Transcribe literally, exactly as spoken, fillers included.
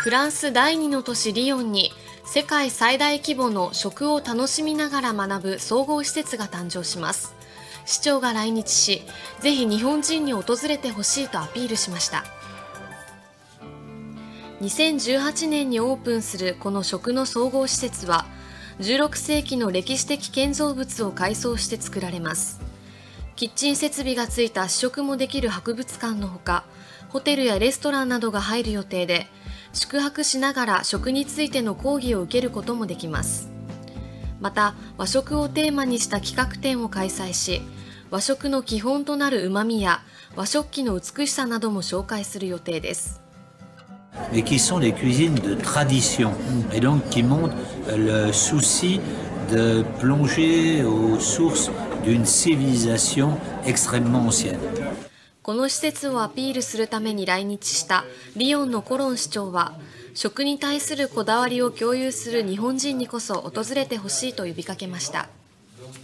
フランス第二の都市リヨンに世界最大規模の食を楽しみながら学ぶ総合施設が誕生します。市長が来日し、ぜひ日本人に訪れてほしいとアピールしました。にせんじゅうはちねんにオープンするこの食の総合施設は、じゅうろくせいきの歴史的建造物を改装して作られます。キッチン設備がついた試食もできる博物館のほか、ホテルやレストランなどが入る予定で、宿泊しながら食についての講義を受けることもできます。また、和食をテーマにした企画展を開催し、和食の基本となる旨味や和食器の美しさなども紹介する予定です。 Et qui sont les cuisines de tradition, et donc qui montrent le souci de plonger aux sources d'une civilisation extrêmement ancienne. この施設をアピールするために来日したリヨンのコロン市長は、食に対するこだわりを共有する日本人にこそ訪れてほしいと呼びかけました。